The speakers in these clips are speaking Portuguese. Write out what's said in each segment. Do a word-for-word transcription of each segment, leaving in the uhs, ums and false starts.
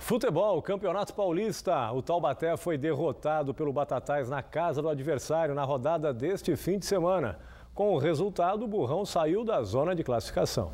Futebol, Campeonato Paulista. O Taubaté foi derrotado pelo Batatais na casa do adversário na rodada deste fim de semana. Com o resultado, o Burrão saiu da zona de classificação.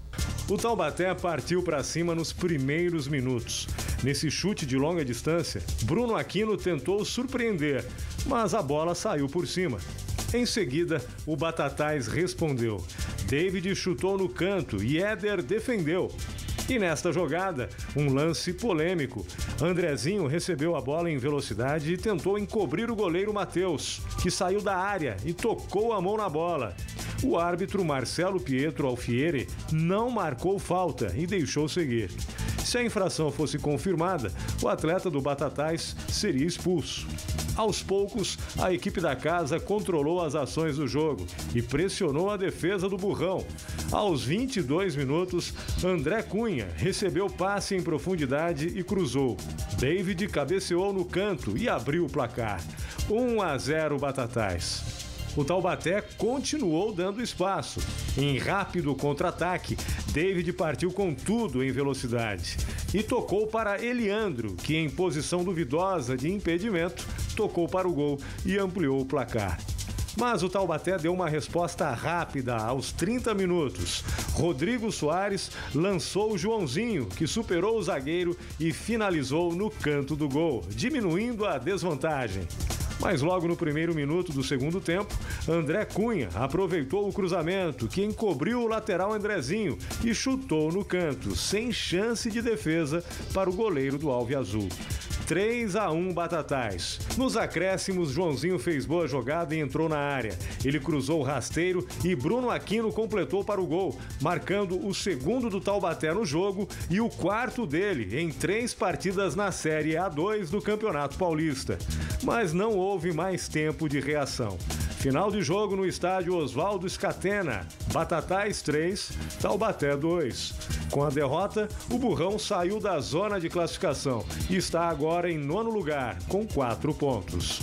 O Taubaté partiu para cima nos primeiros minutos. Nesse chute de longa distância, Bruno Aquino tentou surpreender, mas a bola saiu por cima. Em seguida, o Batatais respondeu. David chutou no canto e Éder defendeu. E nesta jogada, um lance polêmico. Andrezinho recebeu a bola em velocidade e tentou encobrir o goleiro Matheus, que saiu da área e tocou a mão na bola. O árbitro Marcelo Pietro Alfieri não marcou falta e deixou seguir. Se a infração fosse confirmada, o atleta do Batatais seria expulso. Aos poucos, a equipe da casa controlou as ações do jogo e pressionou a defesa do Burrão. Aos vinte e dois minutos, André Cunha recebeu passe em profundidade e cruzou. David cabeceou no canto e abriu o placar. um a zero Batatais. O Taubaté continuou dando espaço. Em rápido contra-ataque, David partiu com tudo em velocidade e tocou para Eliandro, que em posição duvidosa de impedimento, tocou para o gol e ampliou o placar. Mas o Taubaté deu uma resposta rápida aos trinta minutos. Rodrigo Soares lançou o Joãozinho, que superou o zagueiro e finalizou no canto do gol, diminuindo a desvantagem. Mas logo no primeiro minuto do segundo tempo, André Cunha aproveitou o cruzamento, que encobriu o lateral Andrezinho e chutou no canto, sem chance de defesa para o goleiro do Alviazul. três a um Batatais. Nos acréscimos, Joãozinho fez boa jogada e entrou na área. Ele cruzou o rasteiro e Bruno Aquino completou para o gol, marcando o segundo do Taubaté no jogo e o quarto dele em três partidas na Série A dois do Campeonato Paulista. Mas não houve mais tempo de reação. Final de jogo no estádio Oswaldo Scatena. Batatais três, Taubaté dois. Com a derrota, o Burrão saiu da zona de classificação e está agora em nono lugar, com quatro pontos.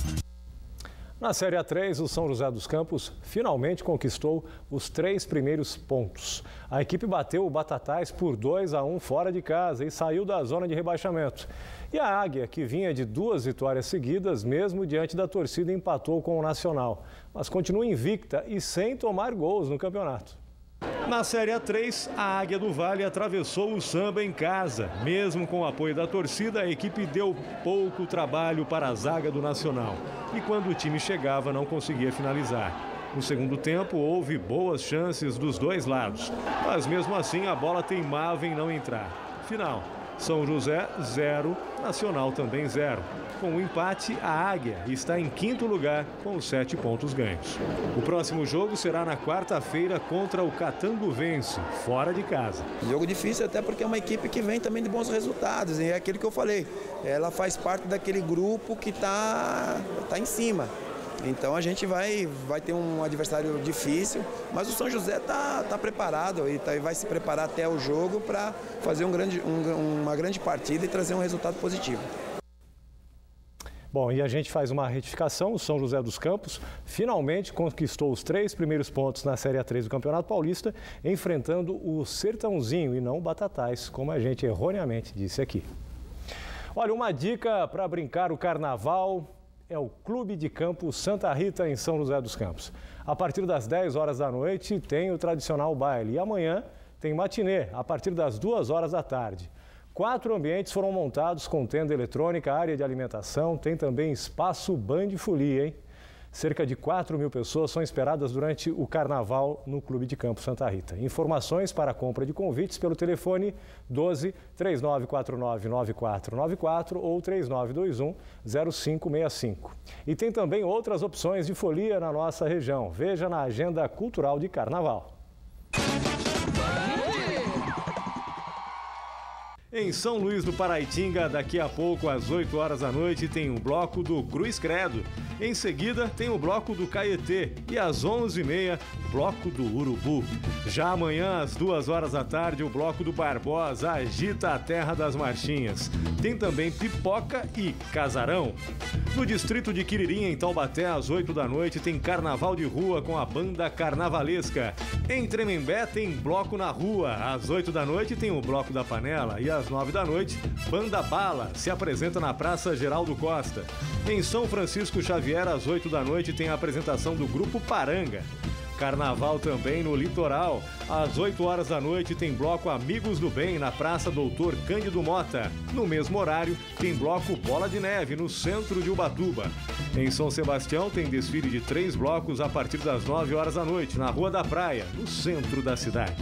Na Série A três, o São José dos Campos finalmente conquistou os três primeiros pontos. A equipe bateu o Batatais por dois a um fora de casa e saiu da zona de rebaixamento. E a Águia, que vinha de duas vitórias seguidas, mesmo diante da torcida, empatou com o Nacional. Mas continua invicta e sem tomar gols no campeonato. Na Série A três, a Águia do Vale atravessou o samba em casa. Mesmo com o apoio da torcida, a equipe deu pouco trabalho para a zaga do Nacional. E quando o time chegava, não conseguia finalizar. No segundo tempo, houve boas chances dos dois lados. Mas mesmo assim, a bola teimava em não entrar. Final: São José, zero, Nacional também zero. Com o empate, a Águia está em quinto lugar com os sete pontos ganhos. O próximo jogo será na quarta-feira contra o Catanduvense, fora de casa. Jogo difícil até porque é uma equipe que vem também de bons resultados. E é aquilo que eu falei, ela faz parte daquele grupo que está tá em cima. Então a gente vai, vai ter um adversário difícil, mas o São José está tá preparado e tá, vai se preparar até o jogo para fazer um grande, um, uma grande partida e trazer um resultado positivo. Bom, e a gente faz uma retificação. O São José dos Campos finalmente conquistou os três primeiros pontos na Série A três do Campeonato Paulista, enfrentando o Sertãozinho e não o Batatais, como a gente erroneamente disse aqui. Olha, uma dica para brincar o carnaval é o Clube de Campo Santa Rita, em São José dos Campos. A partir das dez horas da noite tem o tradicional baile e amanhã tem matinê, a partir das duas horas da tarde. Quatro ambientes foram montados com tenda eletrônica, área de alimentação, tem também espaço Band Folia, hein? Cerca de quatro mil pessoas são esperadas durante o carnaval no Clube de Campo Santa Rita. Informações para a compra de convites pelo telefone doze, três nove quatro nove, nove quatro nove quatro ou três nove dois um, zero cinco seis cinco. E tem também outras opções de folia na nossa região. Veja na agenda cultural de carnaval. Em São Luís do Paraitinga, daqui a pouco, às oito horas da noite, tem o bloco do Cruz Credo. Em seguida, tem o bloco do Caetê e às onze e meia, bloco do Urubu. Já amanhã, às duas horas da tarde, o bloco do Barbosa agita a terra das marchinhas. Tem também pipoca e casarão. No distrito de Quiririm, em Taubaté, às oito da noite, tem carnaval de rua com a banda carnavalesca. Em Tremembé, tem bloco na rua. Às oito da noite, tem o bloco da panela e às às nove da noite, Banda Bala se apresenta na Praça Geraldo Costa. Em São Francisco Xavier, às oito da noite, tem a apresentação do Grupo Paranga. Carnaval também no litoral. Às oito horas da noite tem bloco Amigos do Bem na Praça Doutor Cândido Mota. No mesmo horário, tem bloco Bola de Neve no centro de Ubatuba. Em São Sebastião tem desfile de três blocos a partir das nove horas da noite, na Rua da Praia, no centro da cidade.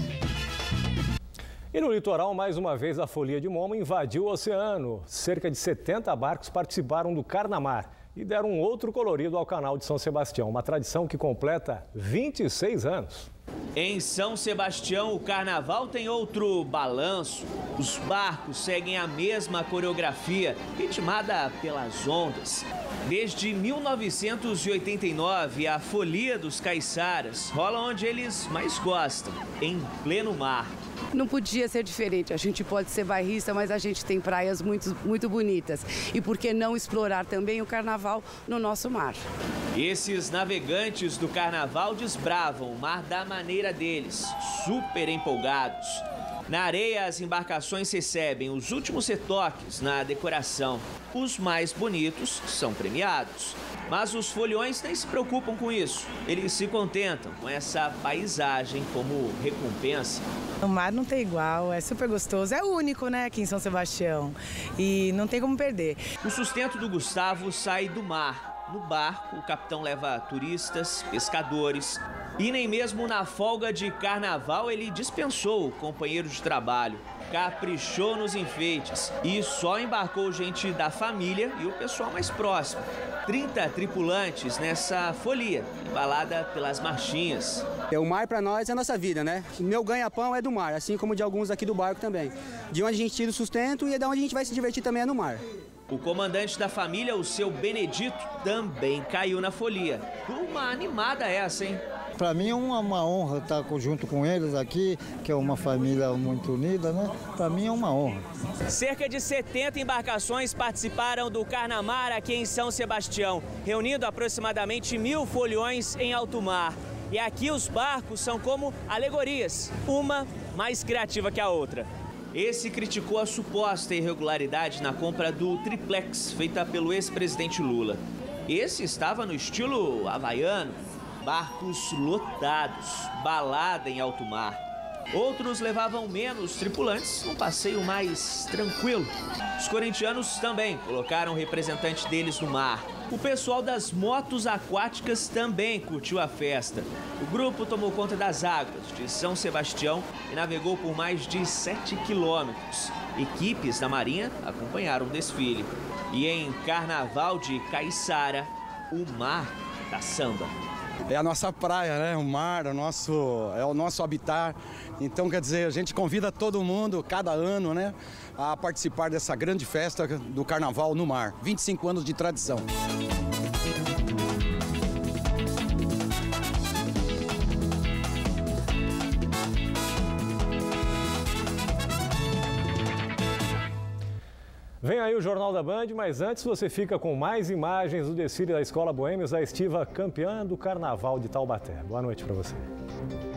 E no litoral, mais uma vez, a folia de Momo invadiu o oceano. Cerca de setenta barcos participaram do Carnamar e deram um outro colorido ao canal de São Sebastião, uma tradição que completa vinte e seis anos. Em São Sebastião, o carnaval tem outro balanço. Os barcos seguem a mesma coreografia, ritmada pelas ondas. Desde mil novecentos e oitenta e nove, a folia dos caiçaras rola onde eles mais gostam, em pleno mar. Não podia ser diferente. A gente pode ser bairrista, mas a gente tem praias muito, muito bonitas. E por que não explorar também o carnaval no nosso mar? Esses navegantes do carnaval desbravam o mar da maneira deles, super empolgados. Na areia, as embarcações recebem os últimos retoques na decoração. Os mais bonitos são premiados. Mas os foliões nem se preocupam com isso. Eles se contentam com essa paisagem como recompensa. O mar não tem igual, é super gostoso, é único, né, aqui em São Sebastião. E não tem como perder. O sustento do Gustavo sai do mar. No barco, o capitão leva turistas, pescadores. E nem mesmo na folga de carnaval ele dispensou o companheiro de trabalho. Caprichou nos enfeites e só embarcou gente da família e o pessoal mais próximo. trinta tripulantes nessa folia, embalada pelas marchinhas. O mar para nós é a nossa vida, né? Meu ganha-pão é do mar, assim como de alguns aqui do barco também. De onde a gente tira o sustento e é de onde a gente vai se divertir também é no mar. O comandante da família, o seu Benedito, também caiu na folia. Uma animada essa, hein? Para mim é uma, uma honra estar junto com eles aqui, que é uma família muito unida, né? Para mim é uma honra. Cerca de setenta embarcações participaram do Carnamar aqui em São Sebastião, reunindo aproximadamente mil foliões em alto mar. E aqui os barcos são como alegorias, uma mais criativa que a outra. Esse criticou a suposta irregularidade na compra do triplex feita pelo ex-presidente Lula. Esse estava no estilo havaiano. Barcos lotados, balada em alto mar. Outros levavam menos tripulantes, um passeio mais tranquilo. Os corintianos também colocaram representante deles no mar. O pessoal das motos aquáticas também curtiu a festa. O grupo tomou conta das águas de São Sebastião e navegou por mais de sete quilômetros. Equipes da Marinha acompanharam o desfile. E em Carnaval de Caiçara, o mar da samba. É a nossa praia, né? O mar, o nosso, é o nosso habitat. Então, quer dizer, a gente convida todo mundo, cada ano, né, a participar dessa grande festa do Carnaval no mar. vinte e cinco anos de tradição. Vem aí o Jornal da Band, mas antes você fica com mais imagens do desfile da Escola Boêmios, a estiva campeã do Carnaval de Taubaté. Boa noite para você.